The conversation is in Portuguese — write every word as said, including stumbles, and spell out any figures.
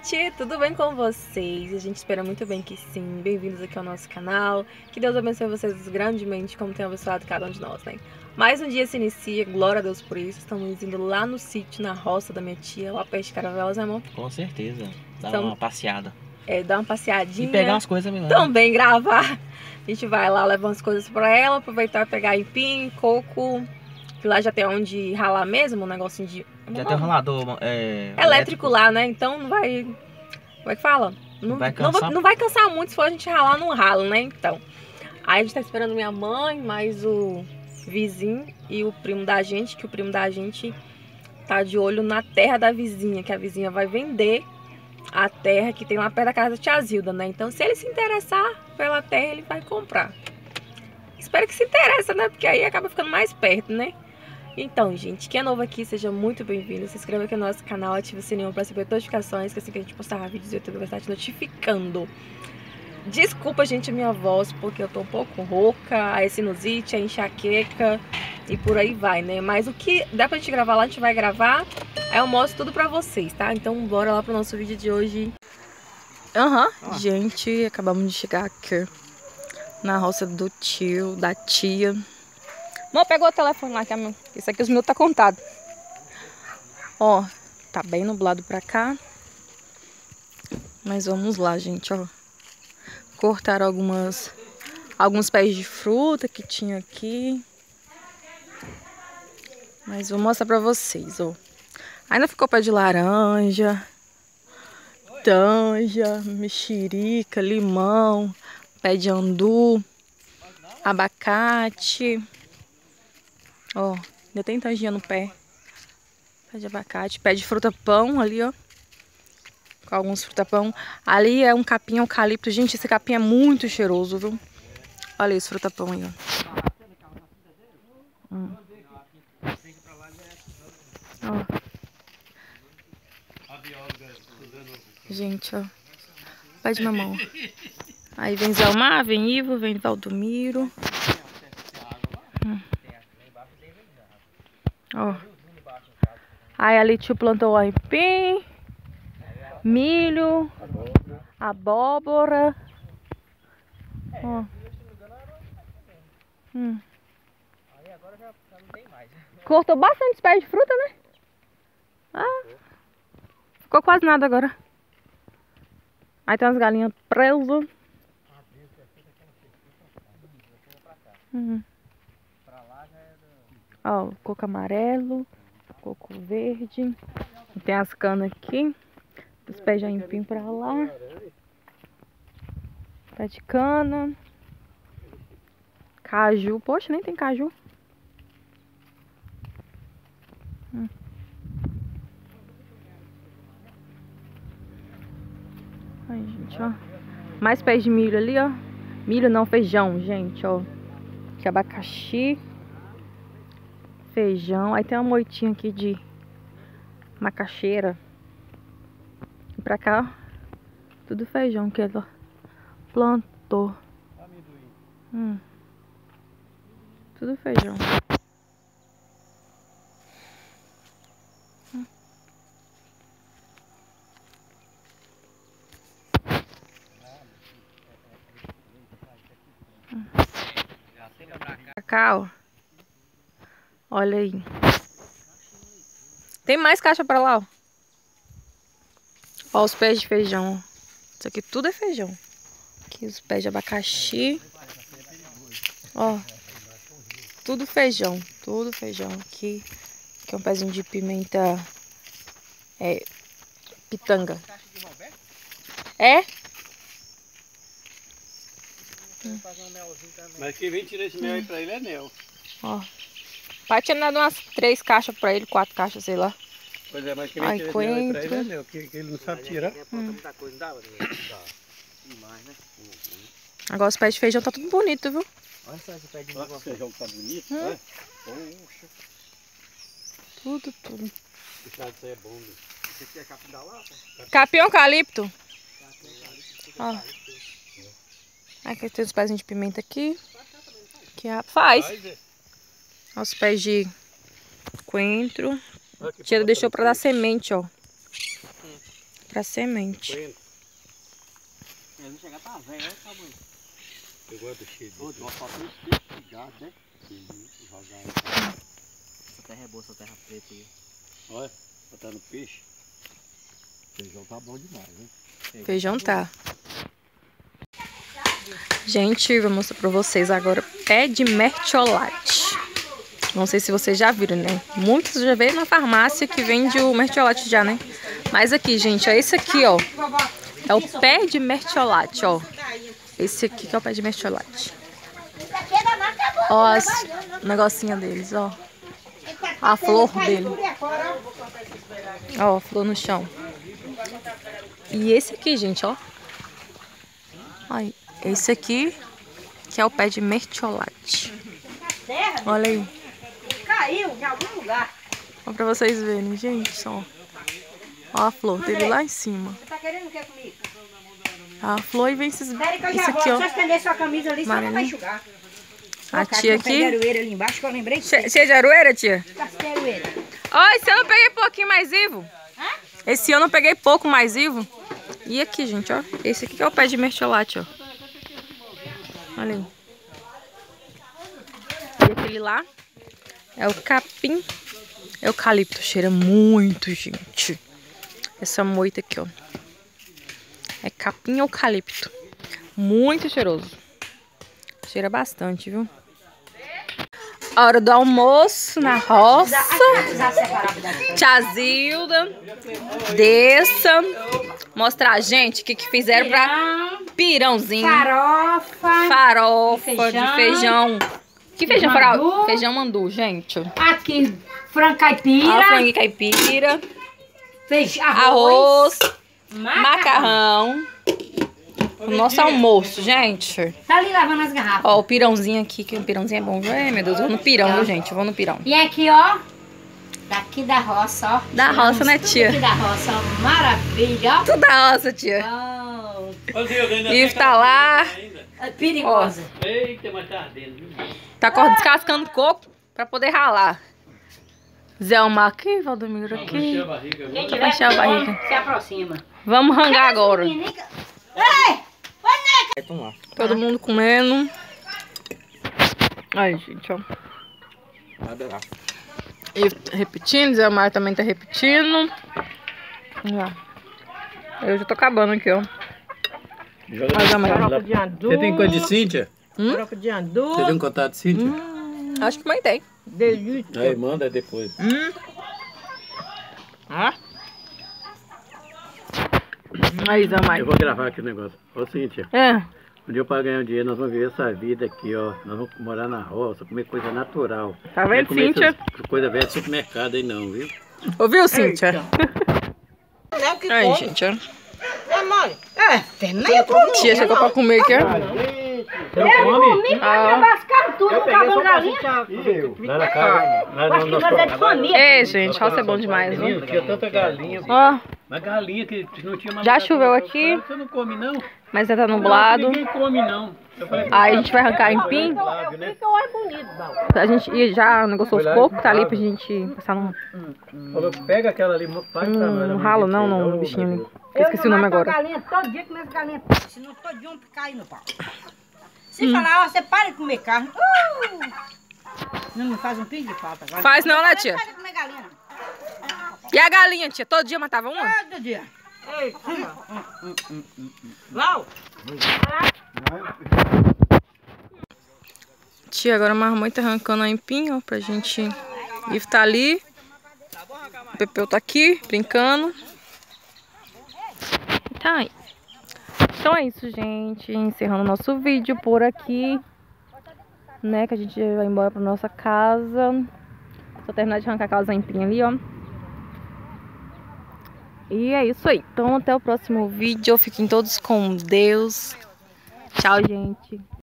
gente, tudo bem com vocês? A gente espera muito bem que sim. Bem-vindos aqui ao nosso canal. Que Deus abençoe vocês grandemente, como tem abençoado cada um de nós, né? Mais um dia se inicia, glória a Deus por isso. Estamos indo lá no sítio, na roça da minha tia, lá perto de Caravelas, né, amor? Com certeza, dar Então, uma passeada. É, dar uma passeadinha. E pegar umas coisas mesmo. Também gravar. A gente vai lá levar umas coisas pra ela, aproveitar e pegar empim, coco. Que lá já tem onde ralar mesmo, um negocinho de... Já tem um ralador é, elétrico, elétrico lá, né? Então não vai... Como é que fala? Não, não, vai não, cansar... não vai cansar muito se for a gente ralar no ralo, né? Então. Aí a gente tá esperando minha mãe, mais o vizinho e o primo da gente, que o primo da gente tá de olho na terra da vizinha, que a vizinha vai vender a terra que tem lá perto da casa da tia Zilda, né? Então se ele se interessar pela terra, ele vai comprar. Espero que se interesse, né? Porque aí acaba ficando mais perto, né? Então, gente, quem é novo aqui, seja muito bem-vindo. Se inscreva aqui no nosso canal, ative o sininho para receber notificações, que assim que a gente postar vídeos, o YouTube vai estar te notificando. Desculpa, gente, a minha voz, porque eu tô um pouco rouca, a sinusite, a enxaqueca e por aí vai, né? Mas o que dá pra gente gravar lá, a gente vai gravar. Aí eu mostro tudo pra vocês, tá? Então, bora lá pro nosso vídeo de hoje. Aham, uhum. ah. Gente, acabamos de chegar aqui na roça do tio, da tia. Mãe, pegou o telefone lá, que é meu. Isso aqui os meus tá contado. Ó, tá bem nublado pra cá. Mas vamos lá, gente, ó. Cortaram algumas, alguns pés de fruta que tinha aqui. Mas vou mostrar pra vocês, ó. Ainda ficou pé de laranja, tanja, mexerica, limão, pé de andu, abacate. Ó, ainda tem tanjinha no pé. Pé de abacate, pé de fruta-pão ali, ó. Com alguns fruta-pão. Ali é um capim eucalipto. Gente, esse capim é muito cheiroso, viu? Olha esse fruta-pão aí, ó. Hum. Ó. Gente, ó. Pé de mamão. Aí vem Zelmar, vem Ivo, vem Valdomiro. Hum. Ó. Aí ali tio plantou o aipim, milho, abóbora. Ó. Hum. Cortou bastante os pés de fruta, né? Ah. Ficou quase nada agora. Aí tem umas galinhas presas. Hum. Ó, coco amarelo, coco verde. Tem as canas aqui. Os pés de aipim pra lá. Pé de cana. Caju. Poxa, nem tem caju. Hum. Ai, gente, ó. Mais pés de milho ali, ó. Milho não, feijão, gente, ó. Aqui abacaxi. Feijão. Aí tem uma moitinha aqui de macaxeira. E pra cá, ó. Tudo feijão que ela plantou. Hum. Tudo feijão. Hum. Hum. Cacau. Olha aí. Tem mais caixa pra lá, ó. Ó os pés de feijão. Isso aqui tudo é feijão. Aqui os pés de abacaxi. Ó. Tudo feijão. Tudo feijão aqui. Aqui é um pezinho de pimenta. É. Pitanga. É? Hum. Mas quem vem tirar esse mel aí pra ele é mel. Ó. Pai tinha dado umas três caixas pra ele, quatro caixas, sei lá. Pois é, mas quem vem tirar esse mel aí pra ele é mel, que, que ele não sabe tirar. Hum. Agora os pés de feijão tá tudo bonito, viu? Olha só esse pé de feijão que tá bonito, hum. né? Poxa. Tudo, tudo. O chá disso aí é bom, meu. Esse aqui é capim da lata? Capim eucalipto. Ó. Aqui tem os pezinhos de pimenta aqui. Que a... Faz. Olha os pés de coentro. Tia deixou pra dar semente, ó. pra semente. Coentro. É, não chegar tá velho, olha o tamanho. Eu gosto do cheiro. Ô, nós só temos que pegar, né? Jogar aí. Essa terra é boa, essa terra preta aí. Olha, botar no peixe. Feijão tá bom demais, hein? Feijão tá. Gente, vou mostrar pra vocês agora pé de mertiolate. Não sei se vocês já viram, né? Muitos já veio na farmácia que vende o mertiolate já, né? Mas aqui, gente, ó, esse aqui, ó, é o pé de mertiolate, ó. Esse aqui que é o pé de mertiolate. Ó, as negocinho deles, ó. A flor dele. Ó, a flor no chão. E esse aqui, gente, ó. Aí, esse aqui que é o pé de mertiolate. Olha aí. Caiu em algum lugar. Ó, pra vocês verem, gente, ó. Ó a flor dele lá em cima. Você tá querendo o que comigo? A flor e vem esses, Espere que eu esse já aqui, volto. Só ó. estender sua camisa ali, só não vai Amarelinho. enxugar. A tia Tem aqui. aroeira ali embaixo que eu lembrei. Che- Cheia de aroeira, tia? Tem aroeira. Ó, esse ano eu peguei pouquinho mais vivo. Esse ano eu peguei pouco mais vivo. E aqui, gente, ó. Esse aqui que é o pé de mertiolate, ó. Olha aí. E aquele lá é o capim eucalipto. Cheira muito, gente. Essa moita aqui, ó. É capim eucalipto. Muito cheiroso. Cheira bastante, viu? A hora do almoço na roça. Tia Zilda. Desça. Mostrar a gente o que, que fizeram pra pirãozinho. Farofa. Farofa de feijão. feijão. Que feijão Mandu. farol? Feijão mandu, gente. Aqui, frango caipira. A frango caipira. Feijão, Arroz. arroz. Macarrão. O nosso almoço, gente. Tá ali lavando as garrafas. Ó, o pirãozinho aqui, que o pirãozinho é bom. Ai, meu Deus, eu vou no pirão, viu, gente? Eu vou no pirão. E aqui, ó. Daqui da roça, ó. Da roça, né, Tudo tia? Aqui da roça, ó. Maravilha, ó. Tudo da roça, tia. Oh, Ivo tá lá. é perigosa. Eita, mas tá ardendo, viu? Tá cor- descascando coco pra poder ralar. Zé Omar aqui, Valdomiro aqui. a barriga. Quem Vai tiver baixar a com fome, barriga. se aproxima. Vamos rangar agora. Ei! Vamos lá. Todo mundo comendo. Aí, gente, ó. Nada lá. Ivo tá repetindo, Zé Omar também tá repetindo. Já. Eu já tô acabando aqui, ó. Joga Mas, Zé Omar. lá. Você tem coisa de Cíntia? Hum? Farofa de andu. Você tem um contato de Cíntia? Acho que mãe tem. Delícia. Aí, manda depois. Hum. Ah. Aí, Zé Omar. Eu vou gravar aqui o negócio. Ô, Cíntia, É. um dia para ganhar um dinheiro, nós vamos viver essa vida aqui, ó. Nós vamos morar na roça, comer coisa natural. Tá Não é vendo, comer Cíntia? essas coisa velha de supermercado aí não, viu? Ouviu, Cíntia? É o que Aí, come. gente, ó. É, mãe. É, tem meia comida. Tia chegou pra comer aqui, ó. Você não come? Ah. Lascaram tudo no cabelo galinha. Lá na casa, lá Acho no que nosso nós é de família. Ei, gente, roça é bom demais, Menino, viu? tinha tanta galinha. Ó, Mas galinha que não tinha mais. Já lugar choveu pra aqui. colocar, você não come, não? mas já tá Não, nublado. ninguém come, não. Eu falei, Aí a gente vai arrancar empim. Flávio, né? A gente ia já negociou os cocos, tá ali pra gente passar num, Falou, pega aquela ali, faz pra nós. num ralo, não, não, no bichinho ali. Eu esqueci o nome agora. galinha todo dia com as galinhas. Senão todo dia um cai no pau. Se falar, ó, você para de comer carne. Uh! Não me faz um pingo de falta agora. Faz não, né, tia? Não para de comer galinha, não. E a galinha, tia? Todo dia matava uma? Todo dia. Ei, Lau. Tia, agora a marmãe tá arrancando a empim, ó, pra gente... Ivo tá ali. O Pepeu tá aqui, brincando. Tá aí. Então é isso, gente. Encerrando o nosso vídeo por aqui. Né, que a gente vai embora pra nossa casa. Só terminar de arrancar aquelas empim ali, ó. E é isso aí. Então até o próximo vídeo. Fiquem todos com Deus. Tchau, gente.